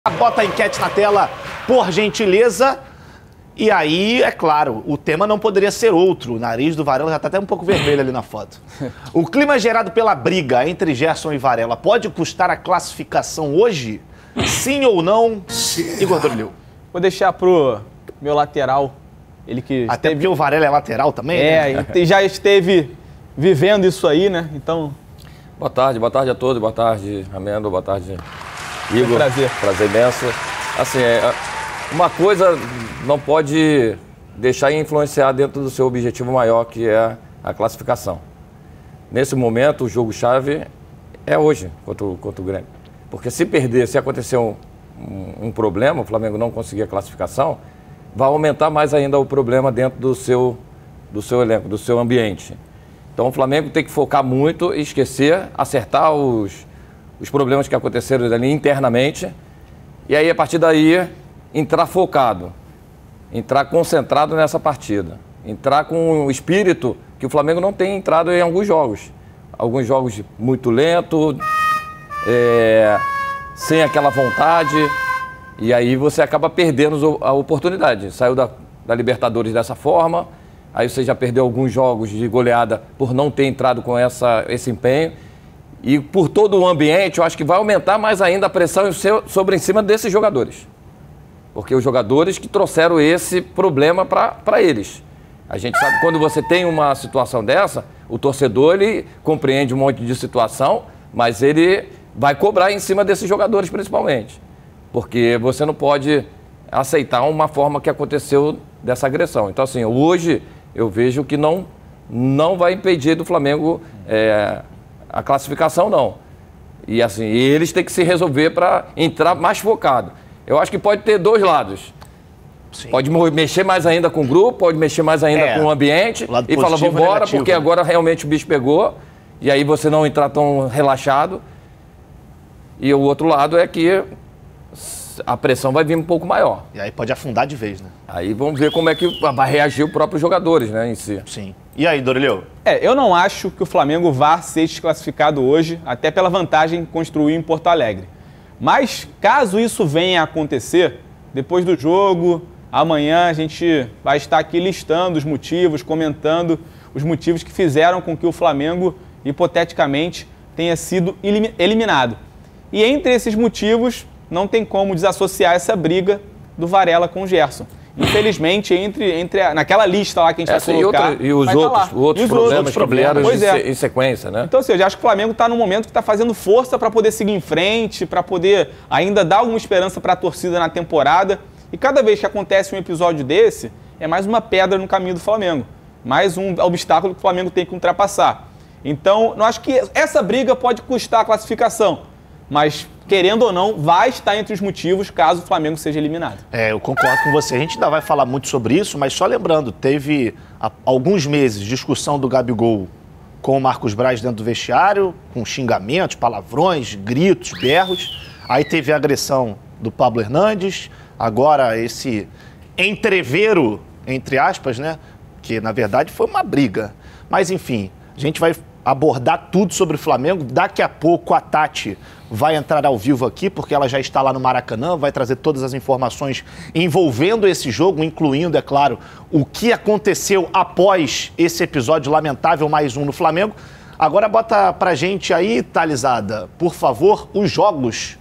Bota a enquete na tela, por gentileza. E aí, é claro, o tema não poderia ser outro. O nariz do Varela já está até um pouco vermelho ali na foto. O clima gerado pela briga entre Gerson e Varela pode custar a classificação hoje? Sim ou não? Igor Dorileu. Vou deixar pro meu lateral. Ele que até porque o Varela é lateral também, né? Já esteve vivendo isso aí, né? Então... Boa tarde a todos. Boa tarde, Amendo. Boa tarde, Igor. Prazer imenso. Assim, uma coisa não pode deixar influenciar dentro do seu objetivo maior, que é a classificação. Nesse momento, o jogo-chave é hoje contra o Grêmio. Porque se perder, se acontecer um problema, o Flamengo não conseguir a classificação, vai aumentar mais ainda o problema dentro do seu elenco, do seu ambiente. Então o Flamengo tem que focar muito e esquecer, acertar os problemas que aconteceram ali internamente, e aí a partir daí entrar focado, entrar concentrado nessa partida, entrar com o espírito que o Flamengo não tem entrado em alguns jogos muito lento, sem aquela vontade, e aí você acaba perdendo a oportunidade. Saiu da Libertadores dessa forma, aí você já perdeu alguns jogos de goleada por não ter entrado com esse empenho. E por todo o ambiente, eu acho que vai aumentar mais ainda a pressão em cima desses jogadores. Porque os jogadores que trouxeram esse problema para eles. A gente sabe que quando você tem uma situação dessa, o torcedor ele compreende um monte de situação, mas ele vai cobrar em cima desses jogadores principalmente. Porque você não pode aceitar uma forma que aconteceu dessa agressão. Então assim, hoje eu vejo que não vai impedir do Flamengo a classificação, não. E assim, eles têm que se resolver para entrar mais focado. Eu acho que pode ter dois lados. Sim. Pode mexer mais ainda com o grupo, pode mexer mais ainda com o ambiente e falar, vamos embora, porque agora realmente o bicho pegou, e aí você não entrar tão relaxado. E o outro lado é que a pressão vai vir um pouco maior. E aí pode afundar de vez, né? Aí vamos ver como é que vai reagir os próprios jogadores, né, em si. Sim. E aí, Dorileu? Eu não acho que o Flamengo vá ser desclassificado hoje, até pela vantagem que construiu em Porto Alegre. Mas, caso isso venha a acontecer, depois do jogo, amanhã a gente vai estar aqui listando os motivos, comentando os motivos que fizeram com que o Flamengo, hipoteticamente, tenha sido eliminado. E entre esses motivos, não tem como desassociar essa briga do Varela com o Gerson. Infelizmente, naquela lista lá que a gente vai colocar... E os outros problemas em sequência, né? Então, assim, eu já acho que o Flamengo está num momento que está fazendo força para poder seguir em frente, para poder ainda dar alguma esperança para a torcida na temporada. E cada vez que acontece um episódio desse, é mais uma pedra no caminho do Flamengo. Mais um obstáculo que o Flamengo tem que ultrapassar. Então, eu acho que essa briga pode custar a classificação. Mas, querendo ou não, vai estar entre os motivos caso o Flamengo seja eliminado. Eu concordo com você. A gente ainda vai falar muito sobre isso, mas só lembrando, teve há alguns meses discussão do Gabigol com o Marcos Braz dentro do vestiário, com xingamentos, palavrões, gritos, berros. Aí teve a agressão do Pablo Hernandes, agora esse entrevero, entre aspas, né? Que, na verdade, foi uma briga. Mas, enfim, a gente vai abordar tudo sobre o Flamengo. Daqui a pouco a Tati vai entrar ao vivo aqui, porque ela já está lá no Maracanã, vai trazer todas as informações envolvendo esse jogo, incluindo, é claro, o que aconteceu após esse episódio lamentável, mais um no Flamengo. Agora bota pra gente aí, Thalisada, por favor, os jogos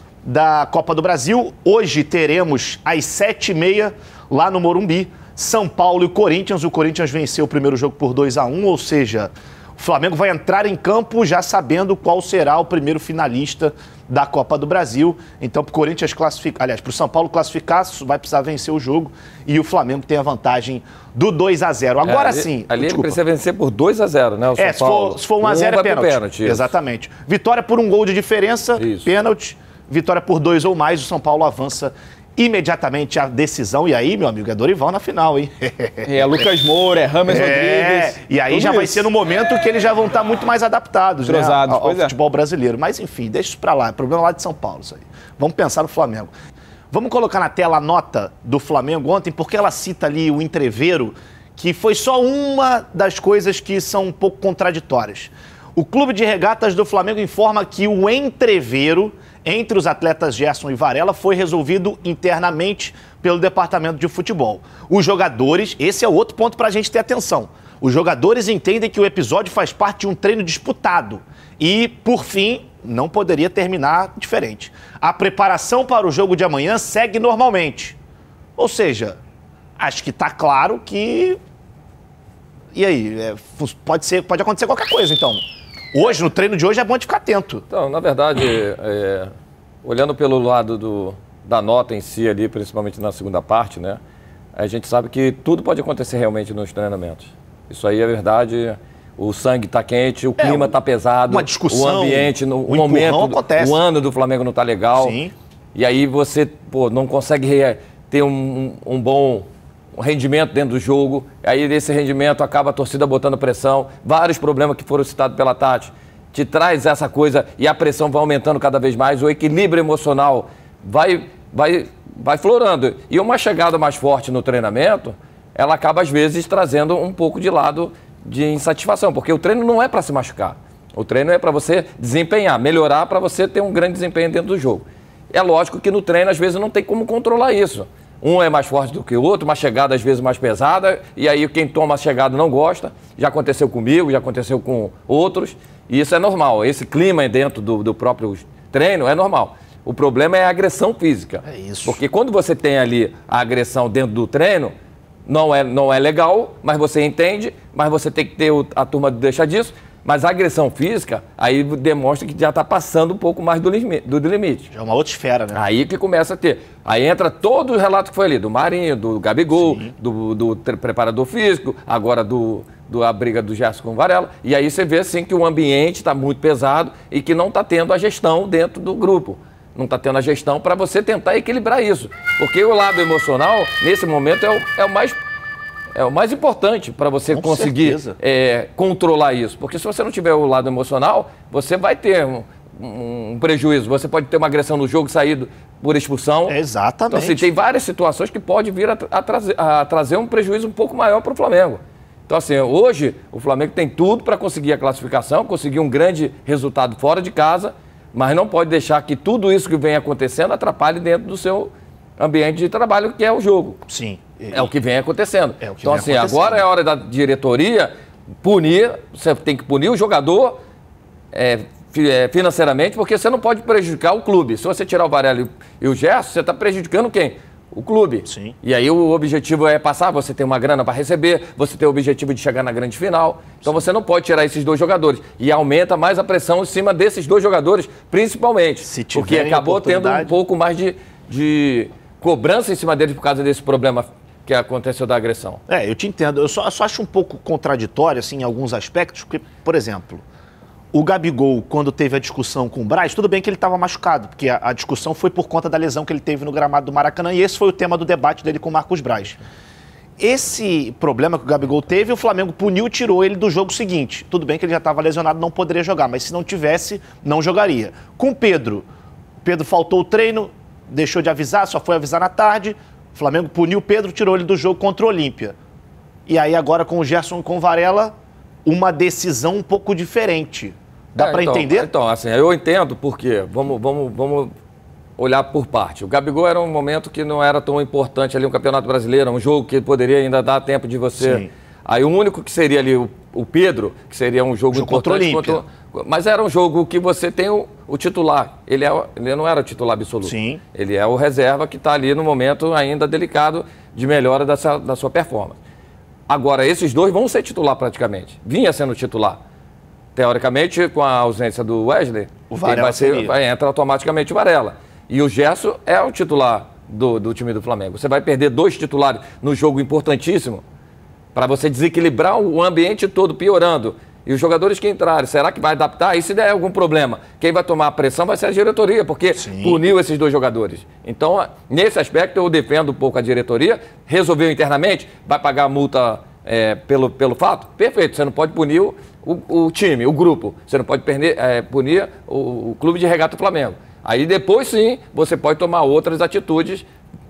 da Copa do Brasil. Hoje teremos às 7h30 lá no Morumbi, São Paulo e Corinthians. O Corinthians venceu o primeiro jogo por 2-1, ou seja... O Flamengo vai entrar em campo já sabendo qual será o primeiro finalista da Copa do Brasil. Então, para o Corinthians classificar, aliás, para o São Paulo classificar, vai precisar vencer o jogo e o Flamengo tem a vantagem do 2-0. Agora sim. Ali ele precisa vencer por 2-0, né? O São Paulo. Se for 1-0 é pênalti. Exatamente. Vitória por um gol de diferença, pênalti. Vitória por 2 ou mais, o São Paulo avança imediatamente a decisão. E aí, meu amigo, é Dorival na final, hein? É Lucas Moura, é Rames Rodrigues. E aí já vai ser no momento que eles já vão estar muito mais adaptados, né, ao futebol brasileiro. Mas enfim, deixa isso pra lá. É problema lá de São Paulo, isso aí. Vamos pensar no Flamengo. Vamos colocar na tela a nota do Flamengo ontem, porque ela cita ali o entrevero, que foi só uma das coisas que são um pouco contraditórias. O Clube de Regatas do Flamengo informa que o entrevero entre os atletas Gerson e Varela foi resolvido internamente pelo departamento de futebol. Os jogadores, esse é outro ponto para a gente ter atenção, os jogadores entendem que o episódio faz parte de um treino disputado e, por fim, não poderia terminar diferente. A preparação para o jogo de amanhã segue normalmente. Ou seja, acho que está claro que... E aí? Pode acontecer qualquer coisa, então. Hoje, no treino de hoje, é bom de ficar atento. Então, na verdade, olhando pelo lado da nota em si ali, principalmente na segunda parte, né? A gente sabe que tudo pode acontecer realmente nos treinamentos. Isso aí é verdade. O sangue está quente, o clima está pesado. Uma discussão, o ambiente, o momento acontece. O ano do Flamengo não está legal. Sim. E aí você não consegue ter um bom rendimento dentro do jogo. Aí desse rendimento acaba a torcida botando pressão. Vários problemas que foram citados pela Tati. Te traz essa coisa e a pressão vai aumentando cada vez mais. O equilíbrio emocional vai florando. E uma chegada mais forte no treinamento, ela acaba às vezes trazendo um pouco de lado de insatisfação. Porque o treino não é para se machucar. O treino é para você desempenhar, melhorar para você ter um grande desempenho dentro do jogo. É lógico que no treino às vezes não tem como controlar isso. Um é mais forte do que o outro, uma chegada às vezes mais pesada, e aí quem toma a chegada não gosta. Já aconteceu comigo, já aconteceu com outros, e isso é normal. Esse clima dentro do próprio treino é normal. O problema é a agressão física. É isso. Porque quando você tem ali a agressão dentro do treino, não é legal, mas você entende, mas você tem que ter a turma de deixar disso. Mas a agressão física, aí demonstra que já está passando um pouco mais do limite. Já é uma outra esfera, né? Aí que começa a ter. Aí entra todo o relato que foi ali, do Marinho, do Gabigol, do preparador físico, agora a briga do Gerson com o Varela. E aí você vê assim que o ambiente está muito pesado e que não está tendo a gestão dentro do grupo. Não está tendo a gestão para você tentar equilibrar isso. Porque o lado emocional, nesse momento, é o mais importante para você conseguir controlar isso. Porque se você não tiver o lado emocional, você vai ter um prejuízo. Você pode ter uma agressão no jogo, sair por expulsão. Exatamente. Então, assim, tem várias situações que pode vir a trazer um prejuízo um pouco maior para o Flamengo. Então, assim, hoje o Flamengo tem tudo para conseguir a classificação, conseguir um grande resultado fora de casa, mas não pode deixar que tudo isso que vem acontecendo atrapalhe dentro do seu ambiente de trabalho, que é o jogo. Sim. É o que vem acontecendo. Então, assim, acontecendo. Agora é a hora da diretoria punir, você tem que punir o jogador financeiramente, porque você não pode prejudicar o clube. Se você tirar o Varela e o Gerson, você está prejudicando quem? O clube. Sim. E aí o objetivo é passar, você tem uma grana para receber, você tem o objetivo de chegar na grande final. Então você não pode tirar esses dois jogadores. E aumenta mais a pressão em cima desses dois jogadores, principalmente. Porque acabou tendo um pouco mais de cobrança em cima deles por causa desse problema que aconteceu da agressão. Eu te entendo. Eu só acho um pouco contraditório, assim, em alguns aspectos, porque, por exemplo, o Gabigol, quando teve a discussão com o Braz, tudo bem que ele estava machucado, porque a discussão foi por conta da lesão que ele teve no gramado do Maracanã, e esse foi o tema do debate dele com o Marcos Braz. Esse problema que o Gabigol teve, o Flamengo puniu e tirou ele do jogo seguinte. Tudo bem que ele já estava lesionado, não poderia jogar, mas se não tivesse, não jogaria. Com o Pedro faltou o treino, deixou de avisar, só foi avisar na tarde. O Flamengo puniu o Pedro, tirou ele do jogo contra o Olímpia. E aí agora com o Gerson e com o Varela, uma decisão um pouco diferente. Dá para entender? Então, assim, eu entendo porque, vamos olhar por parte. O Gabigol era um momento que não era tão importante ali, um Campeonato Brasileiro, um jogo que poderia ainda dar tempo de você... Sim. Aí o único que seria ali o Pedro, que seria um jogo importante... Mas era um jogo que você tem o titular. Ele não era o titular absoluto. Sim. Ele é o reserva que está ali no momento ainda delicado de melhora da sua performance. Agora, esses dois vão ser titular praticamente. Vinha sendo titular. Teoricamente, com a ausência do Wesley, vai entrar automaticamente o Varela. E o Gerson é o titular do time do Flamengo. Você vai perder dois titulares no jogo importantíssimo para você desequilibrar o ambiente todo, piorando. E os jogadores que entrarem, será que vai adaptar? E se der algum problema, quem vai tomar a pressão vai ser a diretoria, porque puniu esses dois jogadores. Então, nesse aspecto, eu defendo um pouco a diretoria. Resolveu internamente, vai pagar a multa pelo fato? Perfeito, você não pode punir o time, o grupo. Você não pode punir o Clube de Regata Flamengo. Aí depois, sim, você pode tomar outras atitudes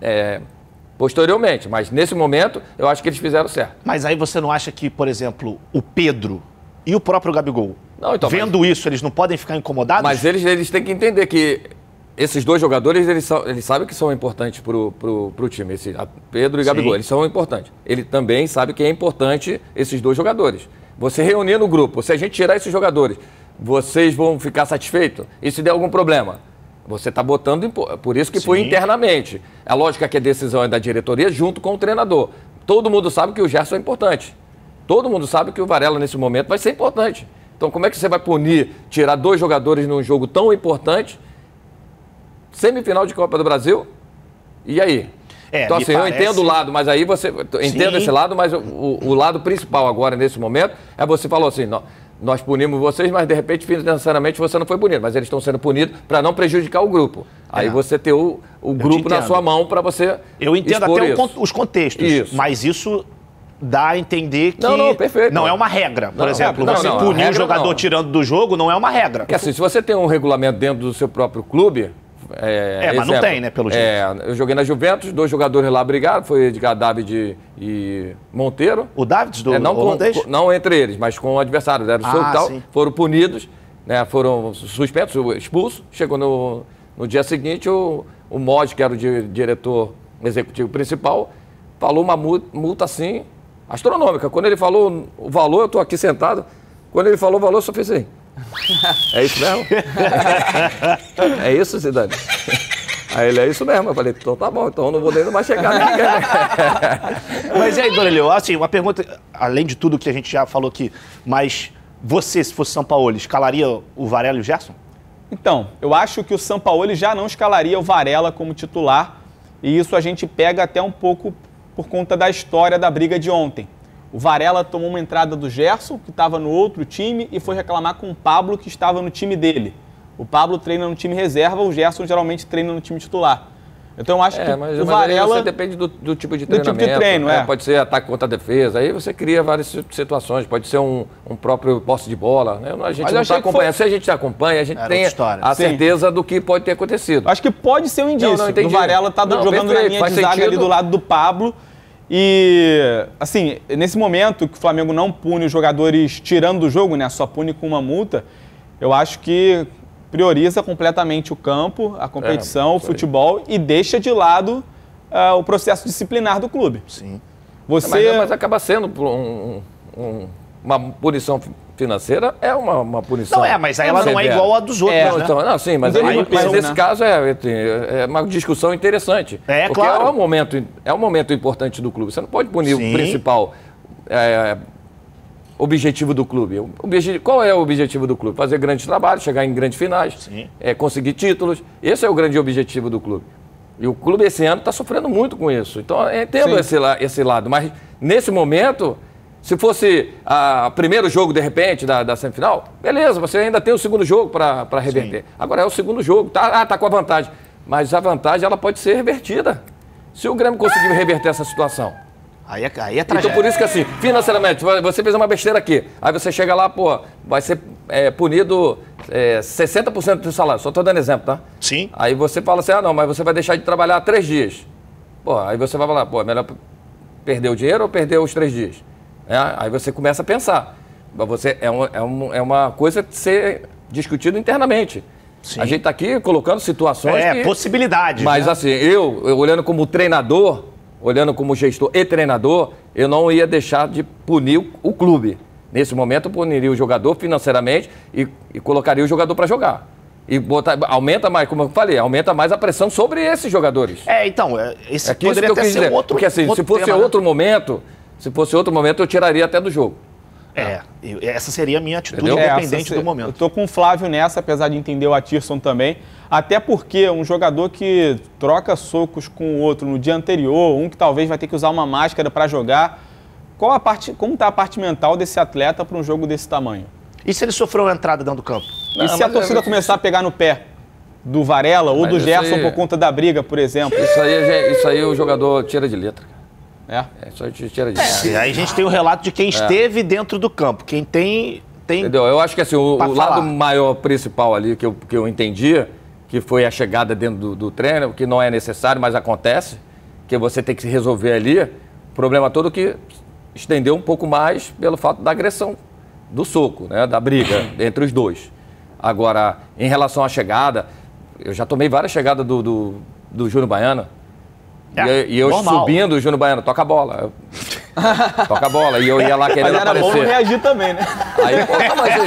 posteriormente. Mas, nesse momento, eu acho que eles fizeram certo. Mas aí você não acha que, por exemplo, o Pedro... e o próprio Gabigol Não, então, Vendo isso, eles não podem ficar incomodados? Mas eles têm que entender que esses dois jogadores, eles sabem que são importantes pro time. Pedro e Gabigol, eles são importantes. Ele também sabe que é importante esses dois jogadores. Você reunir no grupo, se a gente tirar esses jogadores, vocês vão ficar satisfeitos? E se der algum problema? Você está botando, por isso que foi internamente. É lógico que a decisão é da diretoria junto com o treinador. Todo mundo sabe que o Gerson é importante. Todo mundo sabe que o Varela, nesse momento, vai ser importante. Então, como é que você vai punir, tirar dois jogadores num jogo tão importante, semifinal de Copa do Brasil? E aí? Então, assim, eu entendo o lado, mas aí você... Entendo esse lado, mas o lado principal agora, nesse momento, é você falou assim, nós punimos vocês, mas de repente, financeiramente, você não foi punido. Mas eles estão sendo punidos para não prejudicar o grupo. Aí você ter o grupo na sua mão para você Eu entendo até os contextos, mas isso dá a entender que perfeito, não é uma regra. Por exemplo, você punir o jogador tirando do jogo não é uma regra. Porque assim, se você tem um regulamento dentro do seu próprio clube... mas não tem, né, pelo jeito. Eu joguei na Juventus, dois jogadores lá brigaram, foi Edgar David e Monteiro. O David do holandês? Não entre eles, mas com o adversário, deram solto e tal, foram punidos, né, foram suspensos, expulsos. Chegou no dia seguinte, o Mod, que era o diretor executivo principal, falou uma multa assim, astronômica. Quando ele falou o valor, eu estou aqui sentado, quando ele falou o valor, eu só fiz assim. É isso mesmo? É isso, Zidane? Aí ele, é isso mesmo. Eu falei, então tá bom, então eu não vou nem mais chegar ninguém. Mas e aí, Dorelio, assim, uma pergunta, além de tudo que a gente já falou aqui, mas você, se fosse Sampaoli, escalaria o Varela e o Gerson? Então, eu acho que o Sampaoli já não escalaria o Varela como titular, e isso a gente pega até um pouco por conta da história da briga de ontem. O Varela tomou uma entrada do Gerson, que estava no outro time, e foi reclamar com o Pablo, que estava no time dele. O Pablo treina no time reserva, o Gerson geralmente treina no time titular. Então eu acho que o Varela... Você depende do tipo de treinamento. Do tipo de treino, Pode ser ataque contra a defesa, aí você cria várias situações. Pode ser um próprio posse de bola. Né? A gente não está acompanhando. Se a gente acompanha, a gente tem a certeza do que pode ter acontecido. Acho que pode ser um indício do Varela estar jogando na linha de zaga ali do lado do Pablo. E, assim, nesse momento que o Flamengo não pune os jogadores tirando do jogo, né, só pune com uma multa, eu acho que prioriza completamente o campo, a competição, o futebol e deixa de lado o processo disciplinar do clube. Sim. Mas acaba sendo uma punição financeira, é uma punição. Não mas aí ela não é igual a dos outros, né? Então, sim, mas nesse caso é uma discussão interessante. Porque claro. É um momento importante do clube. Você não pode punir o principal objetivo do clube. Qual é o objetivo do clube? Fazer grandes trabalhos, chegar em grandes finais, conseguir títulos. Esse é o grande objetivo do clube. E o clube esse ano está sofrendo muito com isso. Então, eu entendo esse lado. Mas, nesse momento, se fosse o primeiro jogo, de repente, da semifinal, beleza, você ainda tem o segundo jogo para reverter. Agora é o segundo jogo, tá com a vantagem. Mas a vantagem ela pode ser revertida. Se o Grêmio conseguir reverter essa situação. Aí é tragédia. Então, por isso que assim, financeiramente, você fez uma besteira aqui. Aí você chega lá, vai ser punido 60% do salário. Só estou dando exemplo, tá? Sim. Aí você fala assim, mas você vai deixar de trabalhar 3 dias. Aí você vai falar, é melhor perder o dinheiro ou perder os 3 dias? Aí você começa a pensar. É uma coisa de ser discutido internamente. Sim. A gente está aqui colocando situações possibilidades. Mas assim, eu olhando como treinador, olhando como gestor e treinador, eu não ia deixar de punir o clube. Nesse momento, eu puniria o jogador financeiramente e colocaria o jogador para jogar. E aumenta mais, como eu falei, aumenta mais a pressão sobre esses jogadores. Esse poderia até ser outro. Porque assim, se fosse outro momento, eu tiraria até do jogo. Essa seria a minha atitude, independente do momento. Eu tô com o Flávio nessa, apesar de entender o Atirson também. Até porque um jogador que troca socos com o outro no dia anterior, um que talvez vai ter que usar uma máscara para jogar, como está a parte mental desse atleta para um jogo desse tamanho? E se ele sofreu uma entrada dentro do campo? E se a torcida começar a pegar no pé do Varela ou do Gerson por conta da briga, por exemplo? Isso aí o jogador tira de letra. Isso aí tira de letra. Aí a gente tem o relato de quem esteve dentro do campo. Quem tem... Entendeu? Eu acho que assim, o lado maior principal ali que eu entendi, que foi a chegada dentro do treino, que não é necessário, mas acontece, que você tem que se resolver ali. O problema todo que estendeu um pouco mais pelo fato da agressão do soco, né? Da briga entre os dois. Agora, em relação à chegada, eu já tomei várias chegadas do Júnior Baiano. E eu normal. subindo, o Júnior Baiano, toca a bola. Toca a bola. E eu ia lá querendo Mas era aparecer. bom reagir também, né? Aí, pô,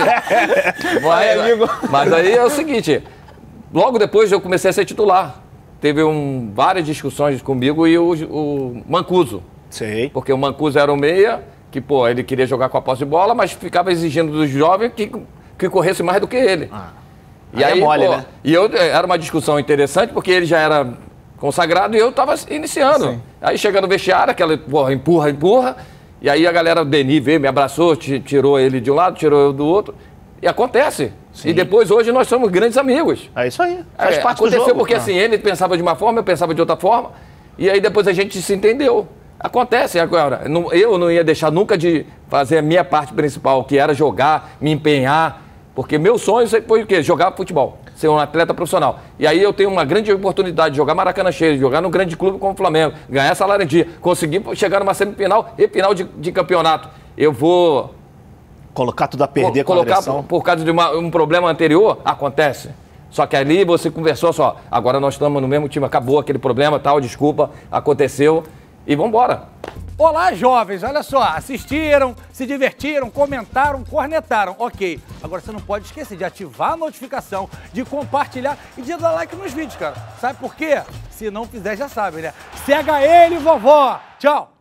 mas aí é o seguinte, logo depois eu comecei a ser titular. Teve várias discussões comigo e o Mancuso. Sei. Porque o Mancuso era o meia, que, pô, ele queria jogar com a posse de bola, mas ficava exigindo dos jovens que corresse mais do que ele. E aí é mole, né? E era uma discussão interessante, porque ele já era consagrado e eu estava iniciando. Sim. Aí chega no vestiário, aquela, porra, empurra. E aí a galera, o Denis veio, me abraçou, tirou ele de um lado, tirou eu do outro. E acontece. Sim. E depois, hoje, nós somos grandes amigos. É isso aí. Faz parte do aconteceu jogo. porque assim, ele pensava de uma forma, eu pensava de outra forma. E aí depois a gente se entendeu. Acontece agora. Eu não ia deixar nunca de fazer a minha parte principal, que era jogar, me empenhar. Porque meu sonho sempre foi o quê? Jogar futebol. Ser um atleta profissional. E aí eu tenho uma grande oportunidade de jogar Maracanã cheio, de jogar num grande clube como o Flamengo, ganhar salário em dia, conseguir chegar numa semifinal e final de campeonato. Eu vou Colocar tudo a perder com a colocar agressão. por causa de um problema anterior, acontece. Só que ali você conversou só, agora nós estamos no mesmo time, acabou aquele problema, tal, desculpa, aconteceu e vamos embora. Olá, jovens, olha só, assistiram, se divertiram, comentaram, cornetaram, ok. Agora você não pode esquecer de ativar a notificação, de compartilhar e de dar like nos vídeos, cara. Sabe por quê? Se não fizer, já sabe, né? Cega ele, vovó! Tchau!